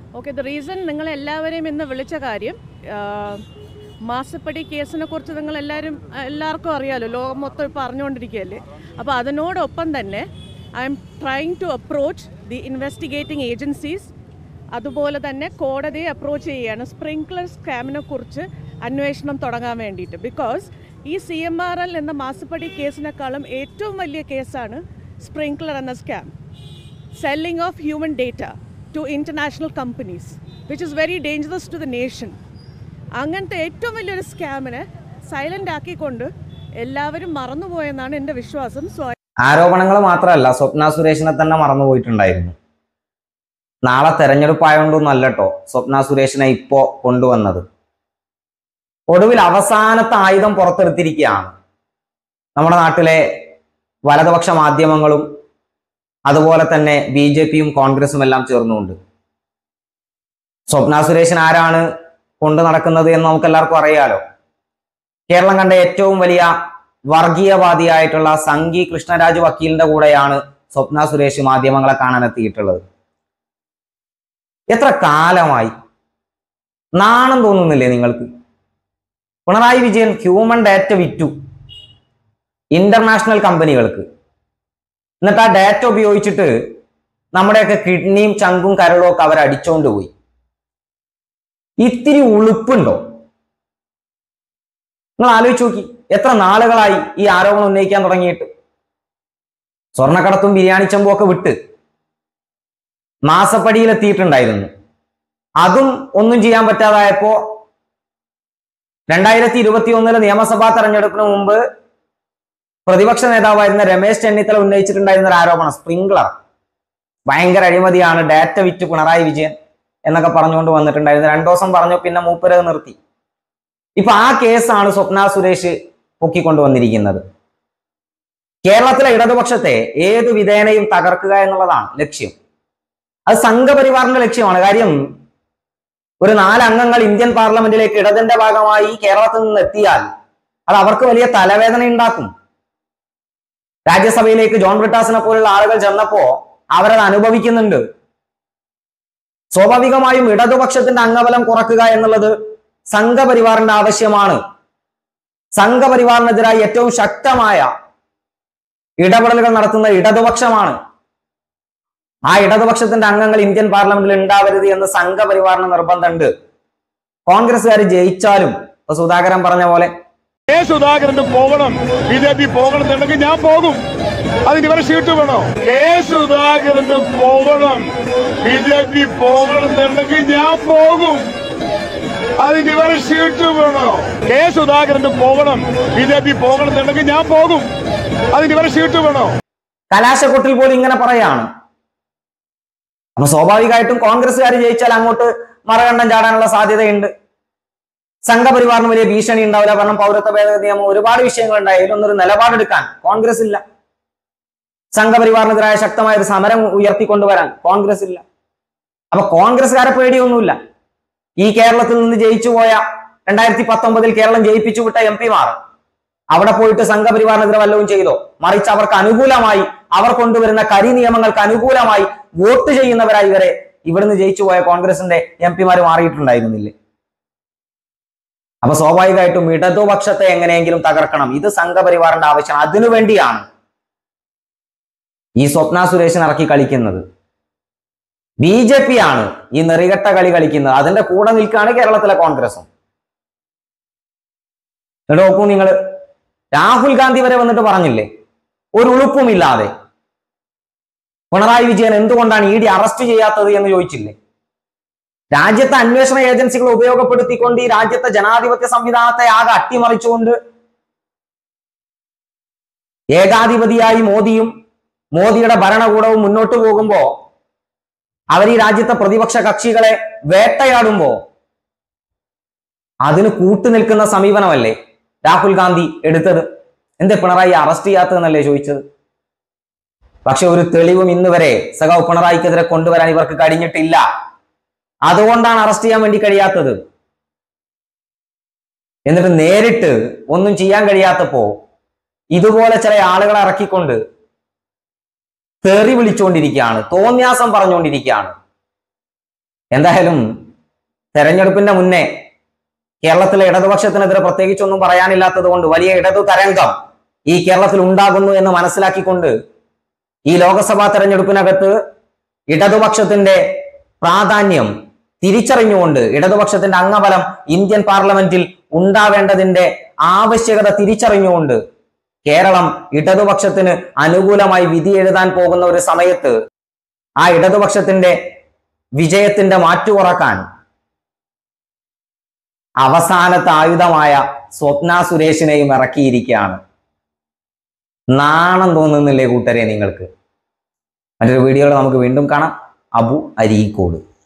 Okay, the reason നിങ്ങളെല്ലാവരെയും ഇന്ന് വിളിച്ച കാര്യം, മാസപ്പടി കേസിനെ കുറിച്ച് എല്ലാവർക്കും അറിയാമല്ലോ, ലോകം മൊത്തം ഇപ്പോൾ അറിഞ്ഞുകൊണ്ടിരിക്കുകയല്ലേ. അപ്പോൾ അതിനോടൊപ്പം തന്നെ I'm trying to approach the investigating agencies. അതുപോലെ തന്നെ കോടതിയെ അപ്രോച്ച് ചെയ്യുകയാണ് സ്പ്രിങ്ക്ലർ സ്കാമിനെ കുറിച്ച് അന്വേഷണം തുടങ്ങാൻ വേണ്ടിയിട്ട്. ബിക്കോസ് ഈ CMRL എന്ന മാസപ്പടി കേസിനേക്കാളും ഏറ്റവും വലിയ കേസാണ് സ്പ്രിങ്ക്ലർ എന്ന scam, selling of human data to international companies, which is very dangerous to the nation. അങ്ങനത്തെ ഏറ്റവും വലിയൊരു സ്കാമിനെ സൈലന്റ് ആക്കിക്കൊണ്ട് എല്ലാവരും മറന്നുപോയെന്നാണ് എൻ്റെ വിശ്വാസം. ആരോപണങ്ങൾ മാത്രമല്ല, സ്വപ്ന സുരേഷിനെ തന്നെ മറന്നുപോയിട്ടുണ്ടായിരുന്നു. നാളെ തെരഞ്ഞെടുപ്പായോണ്ടൊന്നും അല്ലട്ടോ സ്വപ്ന സുരേഷിനെ ഇപ്പോ കൊണ്ടുവന്നത്. ഒടുവിൽ അവസാനത്തെ ആയുധം പുറത്തെടുത്തിരിക്കുകയാണ് നമ്മുടെ നാട്ടിലെ വലതുപക്ഷ മാധ്യമങ്ങളും അതുപോലെ തന്നെ BJPയും കോൺഗ്രസും എല്ലാം ചേർന്നുകൊണ്ട്. സ്വപ്ന സുരേഷിന് ആരാണ് കൊണ്ടു നടക്കുന്നത് എന്ന് നമുക്ക് എല്ലാവർക്കും അറിയാലോ. കേരളം കണ്ട ഏറ്റവും വലിയ വർഗീയവാദിയായിട്ടുള്ള സംഘി കൃഷ്ണരാജ് വക്കീലിന്റെ കൂടെയാണ് സ്വപ്ന സുരേഷ് മാധ്യമങ്ങളെ കാണാനെത്തിയിട്ടുള്ളത്. എത്ര കാലമായി, നാണം തോന്നുന്നില്ലേ നിങ്ങൾക്ക്? പിണറായി വിജയൻ ഹ്യൂമൻ ഡാറ്റ വിറ്റു ഇന്റർനാഷണൽ കമ്പനികൾക്ക്. എന്നിട്ട് ആ ഡാറ്റ ഉപയോഗിച്ചിട്ട് നമ്മുടെയൊക്കെ കിഡ്നിയും ചങ്കും കരളും ഒക്കെ അവർ അടിച്ചോണ്ട് പോയി. ഇത്തിരി ഉളുപ്പുണ്ടോ? നിങ്ങൾ ആലോചിച്ച് നോക്കി, എത്ര നാളുകളായി ഈ ആരോപണം ഉന്നയിക്കാൻ തുടങ്ങിയിട്ട്. സ്വർണ്ണക്കടത്തും ബിരിയാണി ചെമ്പും ഒക്കെ വിട്ട് മാസപ്പടിയിലെത്തിയിട്ടുണ്ടായിരുന്നു. അതും ഒന്നും ചെയ്യാൻ പറ്റാതായപ്പോ 2021 നിയമസഭാ തെരഞ്ഞെടുപ്പിന് മുമ്പ് പ്രതിപക്ഷ നേതാവായിരുന്ന രമേശ് ചെന്നിത്തല ഉന്നയിച്ചിട്ടുണ്ടായിരുന്ന ഒരു ആരോപണം, സ്പ്രിങ്ക്ലർ ഭയങ്കര അഴിമതിയാണ്, ഡാറ്റ വിറ്റ് പിണറായി വിജയൻ എന്നൊക്കെ പറഞ്ഞുകൊണ്ട് വന്നിട്ടുണ്ടായിരുന്നു. 2 ദിവസം പറഞ്ഞു, പിന്നെ മൂപ്പര് നിർത്തി. ഇപ്പൊ ആ കേസാണ് സ്വപ്ന സുരേഷ് പൊക്കിക്കൊണ്ടുവന്നിരിക്കുന്നത്. കേരളത്തിലെ ഇടതുപക്ഷത്തെ ഏത് വിധേനയും തകർക്കുക എന്നുള്ളതാണ് ലക്ഷ്യം. അത് സംഘപരിവാറിന്റെ ലക്ഷ്യമാണ്. കാര്യം, ഒരു 4 അംഗങ്ങൾ ഇന്ത്യൻ പാർലമെന്റിലേക്ക് ഇടതിന്റെ ഭാഗമായി കേരളത്തിൽ നിന്ന് എത്തിയാൽ അത് അവർക്ക് വലിയ തലവേദന ഉണ്ടാക്കും. രാജ്യസഭയിലേക്ക് ജോൺ ബ്രിട്ടാസിനെ പോലുള്ള ആളുകൾ ചെന്നപ്പോ അവരത് അനുഭവിക്കുന്നുണ്ട്. സ്വാഭാവികമായും ഇടതുപക്ഷത്തിന്റെ അംഗബലം കുറക്കുക എന്നുള്ളത് സംഘപരിവാറിന്റെ ആവശ്യമാണ്. സംഘപരിവാറിനെതിരായി ഏറ്റവും ശക്തമായ ഇടപെടലുകൾ നടത്തുന്ന ഇടതുപക്ഷമാണ്. ആ ഇടതുപക്ഷത്തിന്റെ അംഗങ്ങൾ ഇന്ത്യൻ പാർലമെന്റിൽ ഉണ്ടാവരുത് എന്ന് സംഘപരിവാറിന് നിർബന്ധമുണ്ട്. കോൺഗ്രസ്സുകാർ ജയിച്ചാലും ഇപ്പൊ സുധാകരൻ പറഞ്ഞ പോലെ സുധാകരന് പോകണം, BJP പോകണമെന്നുണ്ടെങ്കിൽ ഞാൻ പോകും. അതിന് ഇവരെ ഷീട്ട് വേണോ? സുധാകരന് പോകണം, BJP പോകണമെന്നുണ്ടെങ്കിൽ ഞാൻ പോകും. അതിന് ഇവരെ ഷീട്ട് വേണോ? സുധാകരന് പോകണം, BJP പോകണമെന്നുണ്ടെങ്കിൽ ഞാൻ പോകും. അതിന് ഇവരെ ഷീട്ട് വേണോ? കലാശക്കൊട്ടിൽ പോലും ഇങ്ങനെ പറയാണ്. അപ്പൊ സ്വാഭാവികമായിട്ടും കോൺഗ്രസ്സുകാർ ജയിച്ചാൽ അങ്ങോട്ട് മറകണ്ഠം ചാടാനുള്ള സാധ്യതയുണ്ട്. സംഘപരിവാറിന് വലിയ ഭീഷണി ഉണ്ടാവില്ല. കാരണം പൗരത്വ ഭേദഗതി നിയമം, ഒരുപാട് വിഷയങ്ങളുണ്ടായി. ഇതിലൊന്നൊരു നിലപാടെടുക്കാൻ കോൺഗ്രസ് ഇല്ല. സംഘപരിവാറിനെതിരായ ശക്തമായ ഒരു സമരം ഉയർത്തിക്കൊണ്ടുവരാൻ കോൺഗ്രസ് ഇല്ല. അപ്പൊ കോൺഗ്രസ്സുകാരെ പേടിയൊന്നുമില്ല. ഈ കേരളത്തിൽ നിന്ന് ജയിച്ചു പോയ 2019 കേരളം ജയിപ്പിച്ചു വിട്ട MP-മാർ അവിടെ പോയിട്ട് സംഘപരിവാറിനെതിരെ വല്ലതും ചെയ്തോ? മറിച്ച് അവർക്ക് അനുകൂലമായി, അവർ കൊണ്ടുവരുന്ന കരി നിയമങ്ങൾക്ക് അനുകൂലമായി വോട്ട് ചെയ്യുന്നവരായി ഇവരെ ഇവിടുന്ന് ജയിച്ചു പോയ കോൺഗ്രസിന്റെ MP-മാർ മാറിയിട്ടുണ്ടായിരുന്നില്ലേ? അപ്പൊ സ്വാഭാവികമായിട്ടും ഇടതുപക്ഷത്തെ എങ്ങനെയെങ്കിലും തകർക്കണം. ഇത് സംഘപരിവാറിന്റെ ആവശ്യമാണ്. അതിനുവേണ്ടിയാണ് ഈ സ്വപ്ന സുരേഷിനെ ഇറക്കി കളിക്കുന്നത്. BJP ആണ് ഈ നെറികെട്ട കളി കളിക്കുന്നത്. അതിന്റെ കൂടെ നിൽക്കുകയാണ് കേരളത്തിലെ കോൺഗ്രസും. നോക്കൂ നിങ്ങൾ, രാഹുൽ ഗാന്ധി വരെ വന്നിട്ട് പറഞ്ഞില്ലേ, ഒരു ഉളുപ്പുമില്ലാതെ പിണറായി വിജയൻ എന്തുകൊണ്ടാണ് ED അറസ്റ്റ് ചെയ്യാത്തത് എന്ന് ചോദിച്ചില്ലേ? രാജ്യത്തെ അന്വേഷണ ഏജൻസികൾ ഉപയോഗപ്പെടുത്തിക്കൊണ്ട് ഈ രാജ്യത്തെ ജനാധിപത്യ സംവിധാനത്തെ ആകെ അട്ടിമറിച്ചുകൊണ്ട് ഏകാധിപതിയായി മോദിയും മോദിയുടെ ഭരണകൂടവും മുന്നോട്ട് പോകുമ്പോ, അവർ ഈ രാജ്യത്തെ പ്രതിപക്ഷ കക്ഷികളെ വേട്ടയാടുമ്പോ അതിന് കൂട്ടുനിൽക്കുന്ന സമീപനമല്ലേ രാഹുൽ ഗാന്ധി എടുത്തത്? എന്തേ പിണറായി അറസ്റ്റ് ചെയ്യാത്തതെന്നല്ലേ ചോദിച്ചത്? പക്ഷെ ഒരു തെളിവും ഇന്ന് വരെ സഖാവ് പിണറായിക്കെതിരെ കൊണ്ടുവരാൻ ഇവർക്ക് കഴിഞ്ഞിട്ടില്ല. അതുകൊണ്ടാണ് അറസ്റ്റ് ചെയ്യാൻ വേണ്ടി കഴിയാത്തത്. എന്നിട്ട് നേരിട്ട് ഒന്നും ചെയ്യാൻ കഴിയാത്തപ്പോ ഇതുപോലെ ചില ആളുകളെ ഇറക്കിക്കൊണ്ട് തെറി വിളിച്ചുകൊണ്ടിരിക്കുകയാണ്, തോന്യാസം പറഞ്ഞുകൊണ്ടിരിക്കുകയാണ്. എന്തായാലും തെരഞ്ഞെടുപ്പിന്റെ മുന്നേ കേരളത്തിലെ ഇടതുപക്ഷത്തിനെതിരെ പ്രത്യേകിച്ചൊന്നും പറയാനില്ലാത്തത് കൊണ്ട് വലിയ ഇടതു തരംഗം ഈ കേരളത്തിൽ ഉണ്ടാകുന്നു എന്ന് മനസ്സിലാക്കിക്കൊണ്ട് ഈ ലോക്സഭാ തെരഞ്ഞെടുപ്പിനകത്ത് ഇടതുപക്ഷത്തിന്റെ പ്രാധാന്യം തിരിച്ചറിഞ്ഞുകൊണ്ട് ഇടതുപക്ഷത്തിന്റെ അംഗബലം ഇന്ത്യൻ പാർലമെന്റിൽ ഉണ്ടാവേണ്ടതിന്റെ ആവശ്യകത തിരിച്ചറിഞ്ഞുകൊണ്ട് കേരളം ഇടതുപക്ഷത്തിന് അനുകൂലമായി വിധി എഴുതാൻ പോകുന്ന ഒരു സമയത്ത് ആ ഇടതുപക്ഷത്തിന്റെ വിജയത്തിന്റെ മാറ്റുകുറക്കാൻ അവസാനത്തെ ആയുധമായ സ്വപ്ന സുരേഷിനെയും ഇറക്കിയിരിക്കുകയാണ്. നാണം തോന്നുന്നില്ലേ കൂട്ടരെ നിങ്ങൾക്ക്? മറ്റൊരു വീഡിയോയിൽ നമുക്ക് വീണ്ടും കാണാം. അബു അരീക്കോട്.